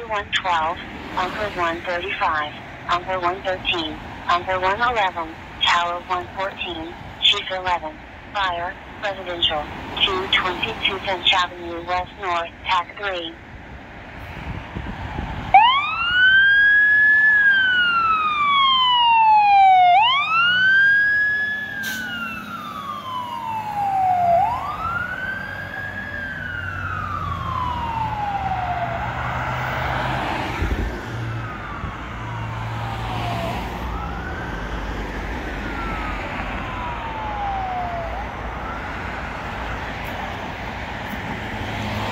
112, Bunker 135, Bunker 113, Bunker 111, Tower 114, Chief 11, Fire, Residential, 222 Finch Avenue West North, TAC 3.